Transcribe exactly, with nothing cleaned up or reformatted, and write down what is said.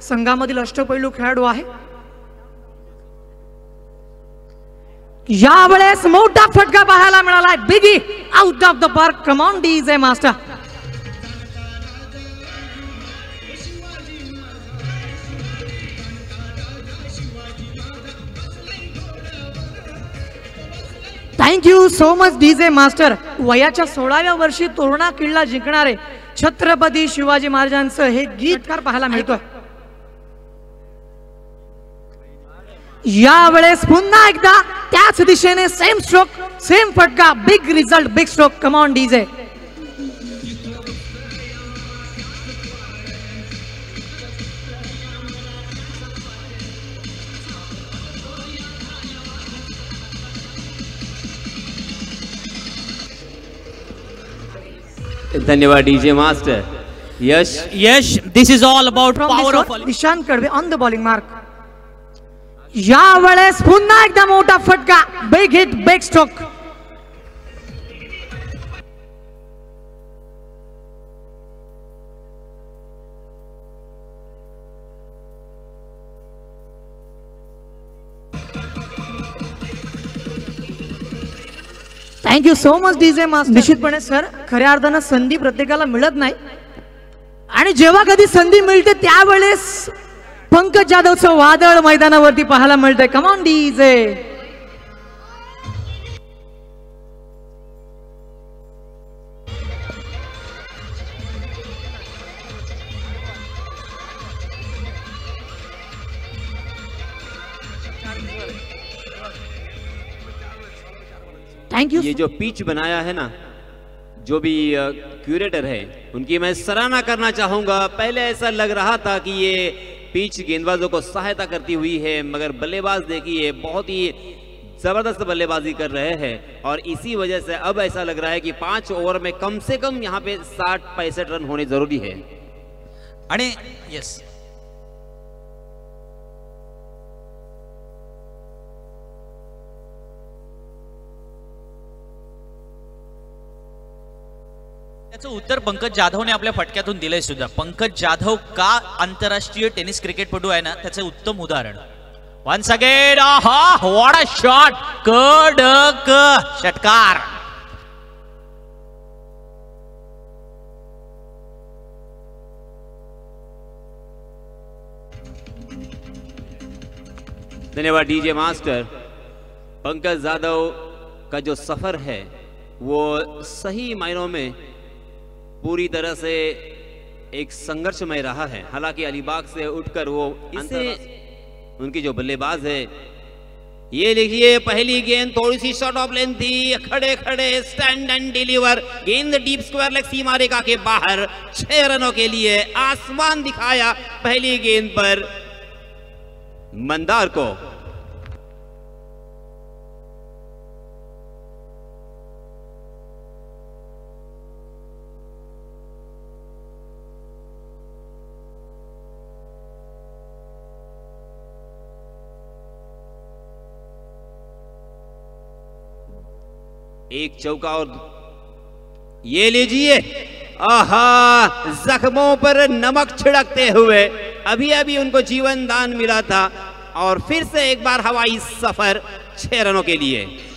संघामधील अष्टपैलू खेळाडू आहे। यावेळेस मोठा फटका पाहायला मिळाला, biggie out of the park. Come on DJ master. Thank you so much DJ master. वयाच्या सोळाव्या वर्षी तोरणा किल्ला जिंकणारे छत्रपती शिवाजी महाराजांचं हे गीतकार पाहायला मिळतोय। यावेळेस पुन्हा एकदा त्याच दिशेने सेम स्ट्रोक, सेम फटका, big result, big stroke. Come on DJ. धन्यवाद DJ master. Yes yes this is all about power of Nishant Kadve on the bowling mark. यावेळेस पुन्हा एकदा मोठा फटका, big hit, big stroke. Thank you so much DJ master. निश्चितपणे sir, खऱ्या अर्थानं संधी प्रत्येकाला मिळत नाही आणि जेव्हा कधी संधी मिळते त्यावेळेस पंकज जाधवचं वादळ मैदानावरती पाहायला मिळतंय। Come on DJ. Thank you. ये जो पिच बनाया है ना, जो भी क्यूरेटर है उनकी मैं सराहना करना चाहूंगा। पहले ऐसा लग रहा था कि ये पिच गेंदबाजों को सहायता करती हुई है, मगर बल्लेबाज देखिए बहुत ही जबरदस्त बल्लेबाजी कर रहे हैं और इसी वजह से अब ऐसा लग रहा है कि पांच ओवर में कम से कम यहाँ पे साठ पैंसठ रन होने जरूरी है। आणि यस त्याचं उत्तर पंकज जाधवने आपल्या फटक्यातून दिलंय सुद्धा। पंकज जाधव का आंतरराष्ट्रीय टेनिस क्रिकेटपटू आहे ना, त्याचे उत्तम उदाहरण। Once again, aha what a shot, कडक षटकार। धन्यवाद डीजे मास्टर। पंकज यादव का जो सफर है वो सही मायनों में पूरी तरह से एक संघर्षमय रहा है। हालांकि अलीबाग से उठकर वो इसे उनकी जो बल्लेबाज है, ये देखिए पहली गेंद थोड़ी सी शॉर्ट ऑफ लेंथ थी, खड़े खड़े स्टैंड एंड डिलीवर, गेंद डीप स्क्वायर लेग सीमा रेखा के बाहर, छह रनों के लिए आसमान दिखाया पहली गेंद पर मंदार को। एक चौका और ये लीजिए, आहा जख्मों पर नमक छिड़कते हुए अभी अभी उनको जीवन दान मिला था और फिर से एक बार हवाई सफर छह रनों के लिए।